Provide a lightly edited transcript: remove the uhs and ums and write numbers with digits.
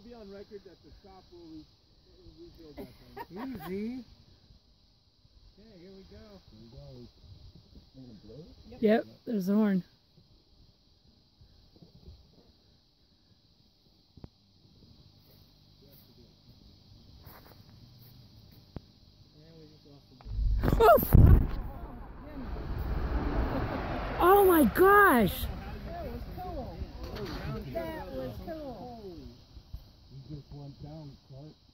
be on record that the shop will rebuild that thing. Easy. Okay, here we go. Here we go. Yep, there's the horn. Oh! Oh my gosh! That was cool. That was cool. You just went down, Clark.